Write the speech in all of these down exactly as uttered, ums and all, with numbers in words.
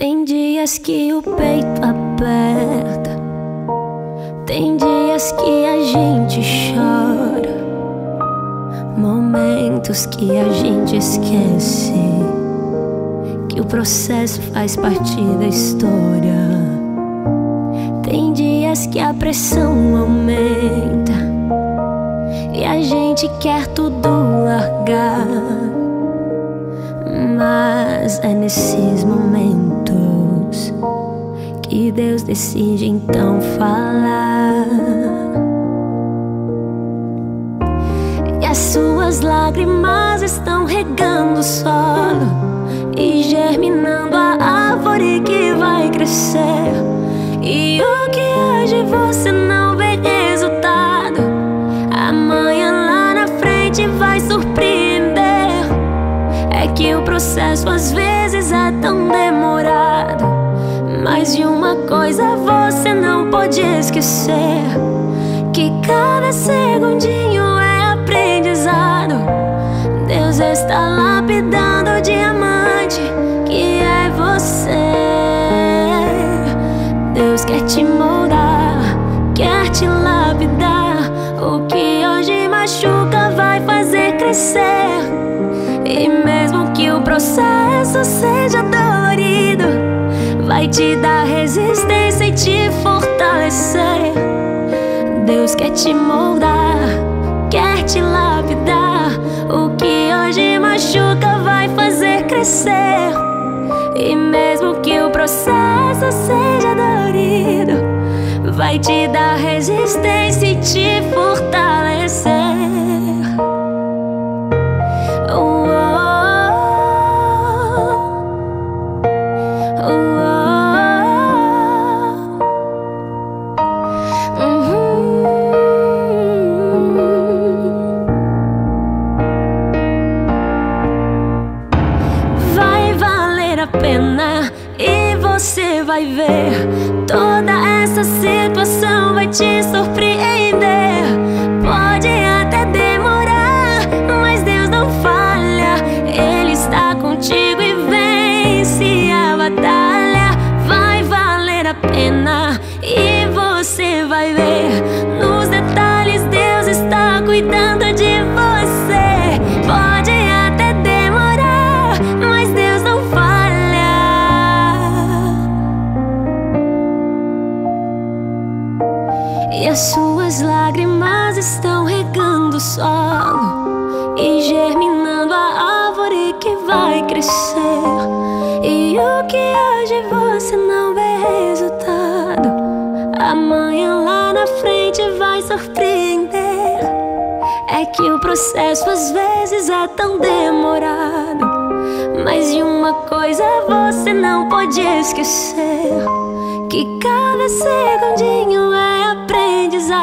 Tem dias que o peito aperta, tem dias que a gente chora, momentos que a gente esquece que o processo faz parte da história. Tem dias que a pressão aumenta e a gente quer tudo largar, mas é nesses momentos que Deus decide então falar. E as suas lágrimas estão regando o solo e germinando a árvore que vai crescer. E o que hoje você não vê resultado, amanhã lá na frente vai surpreender. É que o processo às vezes é tão demorado, mas de uma coisa você não pode esquecer, que cada segundinho é aprendizado. Deus está lapidando o diamante que é você. Deus quer te moldar, quer te lapidar. O que hoje machuca vai fazer crescer. E mesmo que o processo seja dolorido, vai te dar resistência e te fortalecer. Deus quer te moldar, quer te lapidar. O que hoje machuca vai fazer crescer. E mesmo que o processo seja dolorido, vai te dar resistência e te fortalecer. Pena, e você vai ver, toda essa situação vai te surpreender. Pode até demorar, mas Deus não falha. Ele está contigo e vence a batalha. Vai valer a pena, e você vai ver, nos detalhes Deus está cuidando de você. Pode até demorar, mas Deus não falha. E as suas lágrimas estão regando o solo e germinando a árvore que vai crescer. E o que hoje você não vê resultado, amanhã lá na frente vai surpreender. É que o processo às vezes é tão demorado, mas de uma coisa você não pode esquecer, que cada segundinho é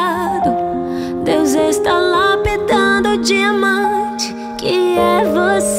aprendizado. Deus está lapidando o diamante que é você.